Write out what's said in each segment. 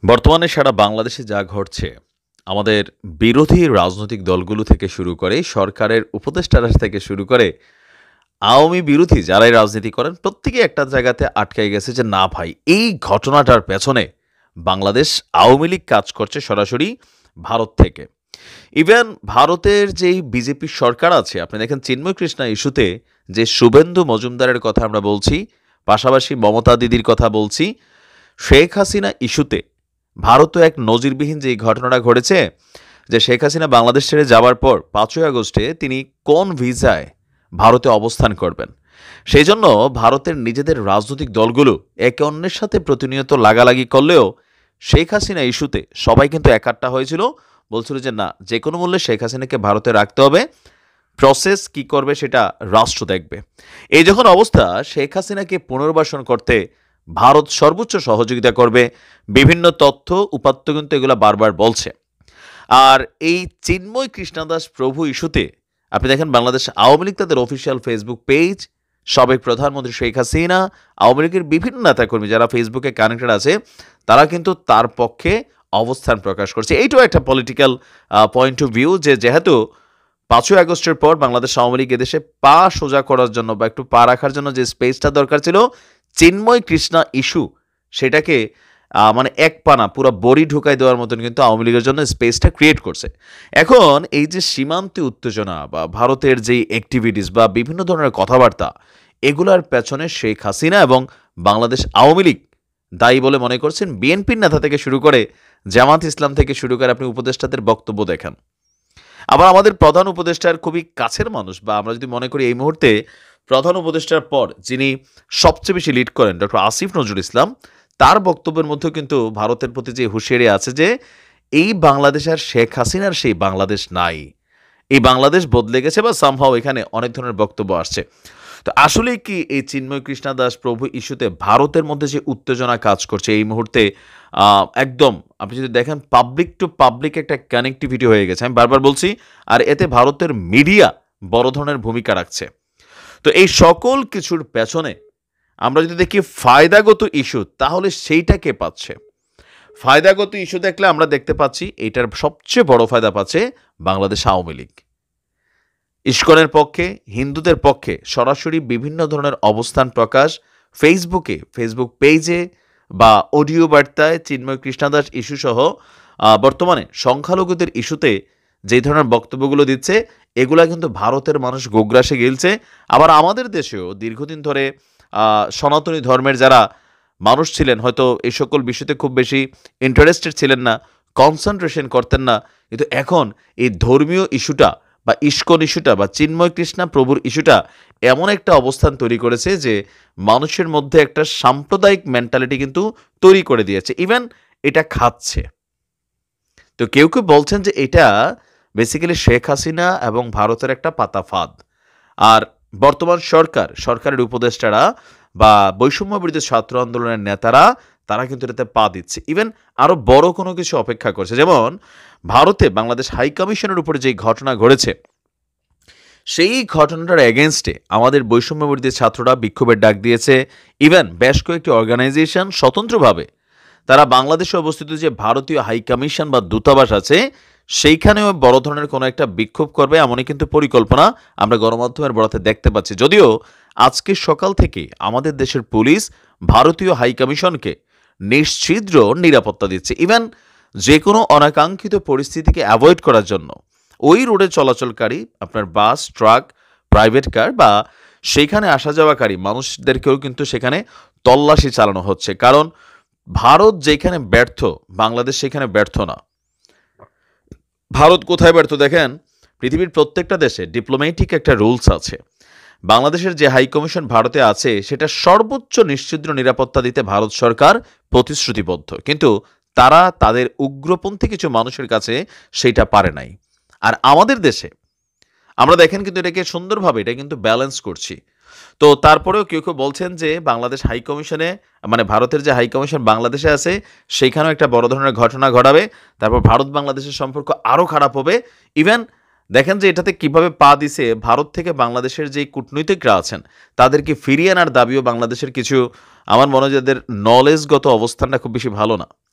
বর্তমানে সারা বাংলাদেশে যা ঘটছে, আমাদের বিরোধী রাজনৈতিক দলগুলো থেকে শুরু করে, সরকারের উপদেষ্টারা থেকে শুরু করে, আওয়ামী বিরোধী যারাই রাজনীতি করেন, প্রত্যেকেই একটা জায়গাতে আটকায় গেছে যে না ভাই, এই ঘটনাটার পেছনে বাংলাদেশ আওয়ামী লীগ কাজ করছে সরাসরি ভারত থেকে। ইভেন ভারতের যেই বিজেপি সরকার আছে, আপনি দেখেন চিন্ময় কৃষ্ণা ইস্যুতে যে শুভেন্দু মজুমদারের কথা আমরা বলছি, পাশাপাশি মমতা দিদির কথা বলছি, শেখ হাসিনা ইস্যুতে ভারতও এক নজিরবিহীন যে ঘটনাটা ঘটেছে, যে শেখ হাসিনা বাংলাদেশ ছেড়ে যাওয়ার পর ৫ই আগস্টে তিনি কোন ভিসায় ভারতে অবস্থান করবেন, সেই জন্য ভারতের নিজেদের রাজনৈতিক দলগুলো একে অন্যের সাথে প্রতিনিয়ত লাগালাগি করলেও শেখ হাসিনা ইস্যুতে সবাই কিন্তু একাট্টা হয়েছিল, বলছিল যে না, যে কোনো মূল্যে শেখ হাসিনাকে ভারতে রাখতে হবে, প্রসেস কি করবে সেটা রাষ্ট্র দেখবে। এই যখন অবস্থা, শেখ হাসিনাকে পুনর্বাসন করতে ভারত সর্বোচ্চ সহযোগিতা করবে, বিভিন্ন তথ্য উপাত্ত কিন্তু এগুলো বারবার বলছে। আর এই চিন্ময় কৃষ্ণদাস প্রভু ইস্যুতে আপনি দেখেন বাংলাদেশ আওয়ামী লীগ তাদের অফিসিয়াল ফেসবুক পেজ, সাবেক প্রধানমন্ত্রী শেখ হাসিনা, আওয়ামী লীগের বিভিন্ন নেতাকর্মী যারা ফেসবুকে কানেক্টেড আছে, তারা কিন্তু তার পক্ষে অবস্থান প্রকাশ করছে। এইটাও একটা পলিটিক্যাল পয়েন্ট অফ ভিউ, যে যেহেতু ৫ই আগস্টের পর বাংলাদেশ আওয়ামী লীগ এদেশে পা সোজা করার জন্য বা একটু পা রাখার জন্য যে স্পেসটা দরকার ছিল, চিন্ময় কৃষ্ণা ইস্যু সেটাকে মানে এক পানা পুরো বড়ি ঢুকাই দেওয়ার মতন কিন্তু আওয়ামী লীগের জন্য স্পেসটা ক্রিয়েট করছে। এখন এই যে সীমান্তে উত্তেজনা বা ভারতের যেই অ্যাক্টিভিটিস বা বিভিন্ন ধরনের কথাবার্তা, এগুলার পেছনে শেখ হাসিনা এবং বাংলাদেশ আওয়ামী লীগ দায়ী বলে মনে করছেন। বিএনপির নেতা থেকে শুরু করে জামাত ইসলাম থেকে শুরু করে আপনি উপদেষ্টাদের বক্তব্য দেখেন। আবার আমাদের প্রধান উপদেষ্টার খুবই কাছের মানুষ, বা আমরা যদি মনে করি এই মুহূর্তে প্রধান উপদেষ্টার পর যিনি সবচেয়ে বেশি লিড করেন, ডক্টর আসিফ নজরুল ইসলাম, তার বক্তব্যের মধ্যেও কিন্তু ভারতের প্রতি যে হুঁশিয়ারি আছে যে এই বাংলাদেশ আর শেখ হাসিনার সেই বাংলাদেশ নাই, এই বাংলাদেশ বদলে গেছে, বা সামহাও এখানে অনেক ধরনের বক্তব্য আসছে। তো আসলে কি এই চিন্ময় কৃষ্ণা দাস প্রভু ইস্যুতে ভারতের মধ্যে যে উত্তেজনা কাজ করছে এই মুহূর্তে, একদম আপনি যদি দেখেন পাবলিক টু পাবলিক একটা কানেক্টিভিটি হয়ে গেছে, আমি বারবার বলছি। আর এতে ভারতের মিডিয়া বড় ধরনের ভূমিকা রাখছে। তো এই সকল কিছুর পেছনে আমরা যদি দেখি ফায়দাগত ইস্যু, তাহলে সেইটা কে পাচ্ছে? ফায়দাগত ইস্যু দেখলে আমরা দেখতে পাচ্ছি এটার সবচেয়ে বড় ফায়দা পাচ্ছে বাংলাদেশ আওয়ামী লীগ। ইস্কনের পক্ষে, হিন্দুদের পক্ষে সরাসরি বিভিন্ন ধরনের অবস্থান প্রকাশ, ফেসবুক পেজে বা অডিও বার্তায় চিন্ময় কৃষ্ণদাস ইস্যু সহ বর্তমানে সংখ্যালঘুদের ইস্যুতে যে ধরনের বক্তব্যগুলো দিচ্ছে, এগুলা কিন্তু ভারতের মানুষ গোগ্রাসে গিলছে। আবার আমাদের দেশেও দীর্ঘদিন ধরে সনাতনী ধর্মের যারা মানুষ ছিলেন, হয়তো এই সকল বিষয়তে খুব বেশি ইন্টারেস্টেড ছিলেন না, কনসেন্ট্রেশন করতেন না, কিন্তু এখন এই ধর্মীয় ইস্যুটা বা ইস্কন ইস্যুটা বা চিন্ময় কৃষ্ণা প্রভুর ইস্যুটা এমন একটা অবস্থান তৈরি করেছে যে মানুষের মধ্যে একটা সাম্প্রদায়িক মেন্টালিটি কিন্তু তৈরি করে দিয়েছে, ইভেন এটা খাচ্ছে। তো কেউ কেউ বলছেন যে এটা বেসিক্যালি শেখ হাসিনা এবং ভারতের একটা পাতা ফাঁদ। আর বর্তমান সরকারের উপদেষ্টারা বা বৈষম্য বিরোধী ছাত্র আন্দোলনের নেতারা, তারা কিন্তু এটাতে পা দিচ্ছে, ইভেন আরো বড় কোনো কিছু অপেক্ষা করছে। যেমন ভারতে বাংলাদেশ হাই কমিশনের উপরে যে ঘটনা ঘটেছে, সেই ঘটনাটার এগেনস্টে আমাদের বৈষম্য বিরোধী ছাত্ররা বিক্ষোভের ডাক দিয়েছে। ইভেন বেশ কয়েকটি অর্গানাইজেশন স্বতন্ত্রভাবে তারা বাংলাদেশে অবস্থিত যে ভারতীয় হাই কমিশন বা দূতাবাস আছে, সেইখানেও বড় ধরনের কোনো একটা বিক্ষোভ করবে এমনই কিন্তু পরিকল্পনা আমরা গণমাধ্যমের বরাতে দেখতে পাচ্ছি। যদিও আজকে সকাল থেকে আমাদের দেশের পুলিশ ভারতীয় হাই কমিশনকে নিশ্ছিদ্র নিরাপত্তা দিচ্ছে, ইভেন যে কোনো অনাকাঙ্ক্ষিত পরিস্থিতিকে অ্যাভয়েড করার জন্য ওই রোডে চলাচলকারী আপনার বাস, ট্রাক, প্রাইভেট কার বা সেখানে আসা যাওয়াকারী মানুষদেরকেও কিন্তু সেখানে তল্লাশি চালানো হচ্ছে। কারণ ভারত যেখানে ব্যর্থ, বাংলাদেশ সেখানে ব্যর্থ না। ভারত কোথায় ব্যর্থ দেখেন, পৃথিবীর প্রত্যেকটা দেশে ডিপ্লোম্যাটিক একটা রুলস আছে। বাংলাদেশের যে হাই কমিশন ভারতে আছে, সেটা সর্বোচ্চ নিশ্চিদ্র নিরাপত্তা দিতে ভারত সরকার প্রতিশ্রুতিবদ্ধ, কিন্তু তারা তাদের উগ্রপন্থী কিছু মানুষের কাছে সেইটা পারে নাই। আর আমাদের দেশে আমরা দেখেন কিন্তু এটাকে সুন্দরভাবে এটা কিন্তু ব্যালেন্স করছি। তো তারপরেও কেউ কেউ বলছেন যে বাংলাদেশ হাই কমিশনে, মানে ভারতের যে হাই কমিশন বাংলাদেশে আছে, সেইখানেও একটা বড় ধরনের ঘটনা ঘটাবে, তারপর ভারত বাংলাদেশের সম্পর্ক আরও খারাপ হবে। ইভেন দেখেন যে এটাতে কিভাবে পা দিছে, ভারত থেকে বাংলাদেশের যে কূটনীতিকরা আছেন তাদেরকে ফিরিয়ে আনার দাবিও বাংলাদেশের কিছু, আমার মনে হয় যাদের নলেজগত অবস্থানটা খুব বেশি ভালো না,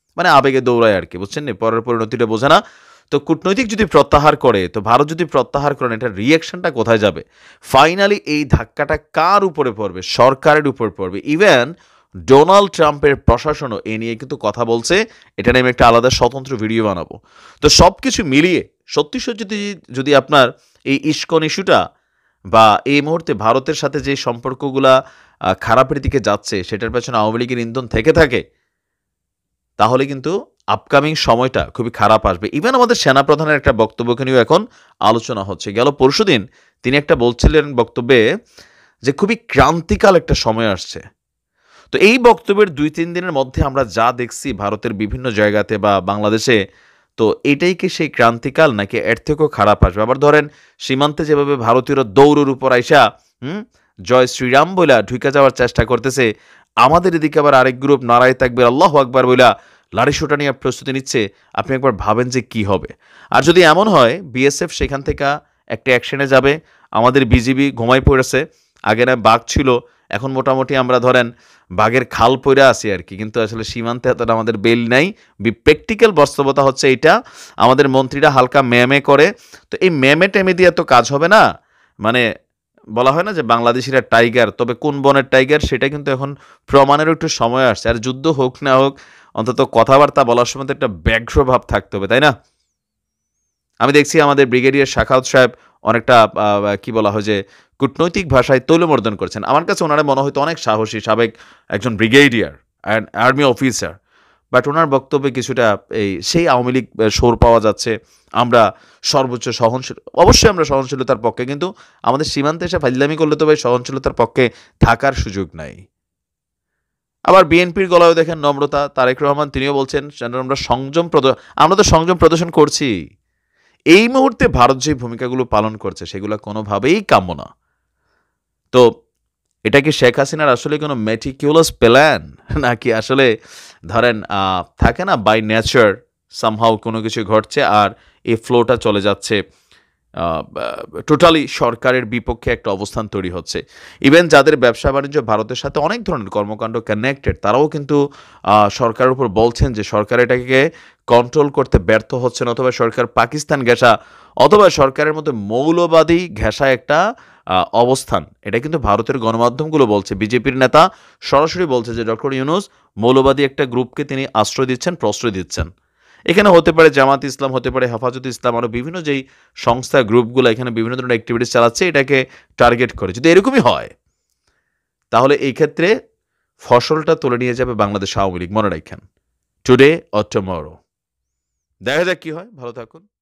মানে আবেগে দৌড়ায় আর কি, বুঝছেন নি, পরের পরিণতিটা বোঝে না। তো কূটনৈতিক যদি প্রত্যাহার করে, তো ভারত যদি প্রত্যাহার করেন, এটার রিয়াকশনটা কোথায় যাবে? ফাইনালি এই ধাক্কাটা কার উপরে পড়বে? সরকারের উপর পড়বে। ইভেন ডোনাল্ড ট্রাম্পের প্রশাসনও এ নিয়ে কিন্তু কথা বলছে। এটা নিয়ে আমি একটা আলাদা স্বতন্ত্র ভিডিও বানাবো। তো সব কিছু মিলিয়ে সত্যি সত্যি যদি আপনার এই ইস্কন ইস্যুটা বা এই মুহূর্তে ভারতের সাথে যে সম্পর্কগুলা খারাপের দিকে যাচ্ছে, সেটার পেছনে আওয়ামী লীগের ইন্ধন থেকে থাকে, তাহলে কিন্তু আপকামিং সময়টা খুবই খারাপ আসবে। ইভেন আমাদের সেনাপ্রধানের একটা বক্তব্যকে নিয়েও এখন আলোচনা হচ্ছে। গেল পরশুদিন তিনি একটা বলছিলেন বক্তব্যে যে খুবই ক্রান্তিকাল একটা সময় আসছে। তো এই বক্তব্যের ২-৩ দিনের মধ্যে আমরা যা দেখছি ভারতের বিভিন্ন জায়গাতে বা বাংলাদেশে, তো এটাই কি সেই ক্রান্তিকাল, নাকি এর থেকেও খারাপ আসবে? আবার ধরেন সীমান্তে যেভাবে ভারতীয়রা দৌড়ের উপর আইসা জয় শ্রীরাম বইলা ঢুকে যাওয়ার চেষ্টা করতেছে, আমাদের এদিকে আবার আরেক গ্রুপ নারায়ে তাকবীর আল্লাহু আকবার বইলা লাঠিসোঁটা নিয়ে প্রস্তুতি নিচ্ছে। আপনি একবার ভাবেন যে কি হবে। আর যদি এমন হয় বিএসএফ সেখান থেকে একটা অ্যাকশনে যাবে, আমাদের বিজিবি ঘুমাই পড়েছে, আগে না বাঘ ছিল, এখন মোটামুটি আমরা ধরেন বাঘের খাল পইরা আছি আর কি, কিন্তু আসলে সীমান্তে এতটা আমাদের বেল নাই। প্র্যাকটিক্যাল বাস্তবতা হচ্ছে এইটা। আমাদের মন্ত্রীরা হালকা ম্যামে করে, তো এই ম্যামে টেমে দিয়ে তো কাজ হবে না। মানে বলা হয় না যে বাংলাদেশিরা টাইগার, তবে কোন বনের টাইগার সেটা কিন্তু এখন প্রমাণেরও একটু সময় আসছে। আর যুদ্ধ হোক না হোক, অন্তত কথাবার্তা বলার সময় তো একটা ব্যগ্র ভাব থাকতে হবে, তাই না? আমি দেখছি আমাদের ব্রিগেডিয়ার শাখাউত সাহেব অনেকটা কি বলা হয় যে কূটনৈতিক ভাষায় তৈলমর্দন করছেন। আমার কাছে ওনারা মনে হয়তো অনেক সাহসী সাবেক একজন brigadier and army officer, but ওনার বক্তব্যে কিছুটা সেই আওয়ামী লীগ সোর পাওয়া যাচ্ছে। আমরা সর্বোচ্চ সহনশীল, অবশ্যই আমরা সহনশীলতার পক্ষে, কিন্তু আমাদের সীমান্তে এসে ফাইজলামি করলে তো ভাই সহনশীলতার পক্ষে থাকার সুযোগ নাই। আবার বিএনপির গলায়ও দেখেন নম্রতা, তারেক রহমান তিনিও বলছেন আমরা তো সংযম প্রদর্শন করছি। এই মুহূর্তে ভারত যে ভূমিকাগুলো পালন করছে সেগুলো কোনোভাবেই কাম্য না। তো এটা কি শেখ হাসিনার আসলে কোনো মেটিকিউলাস প্ল্যান, নাকি আসলে ধরেন থাকে না বাই নেচার সামহাউ কোনো কিছু ঘটছে আর এই ফ্লোটা চলে যাচ্ছে, টোটালি সরকারের বিপক্ষে একটা অবস্থান তৈরি হচ্ছে। ইভেন যাদের ব্যবসা বাণিজ্য ভারতের সাথে অনেক ধরনের কর্মকাণ্ড কানেক্টেড, তারাও কিন্তু সরকারের উপর বলছেন যে সরকার এটাকে কন্ট্রোল করতে ব্যর্থ হচ্ছেন, অথবা সরকার পাকিস্তান ঘেঁষা, অথবা সরকারের মধ্যে মৌলবাদী ঘেঁষা একটা অবস্থান। এটা কিন্তু ভারতের গণমাধ্যমগুলো বলছে। বিজেপির নেতা সরাসরি বলছে যে ডক্টর ইউনূস মৌলবাদী একটা গ্রুপকে তিনি আশ্রয় দিচ্ছেন, প্রশ্রয় দিচ্ছেন। এখানে হতে পারে জামাত ইসলাম, হতে পারে হেফাজত ইসলাম, আরও বিভিন্ন যেই সংস্থা গ্রুপগুলো এখানে বিভিন্ন ধরনের অ্যাক্টিভিটিস চালাচ্ছে এটাকে টার্গেট করে। যদি এরকমই হয়, তাহলে এই ক্ষেত্রে ফসলটা তুলে নিয়ে যাবে বাংলাদেশ আওয়ামী লীগ, মনে রাখেন, টুডে অর টুমরো। দেখা যাক কি হয়। ভালো থাকুন।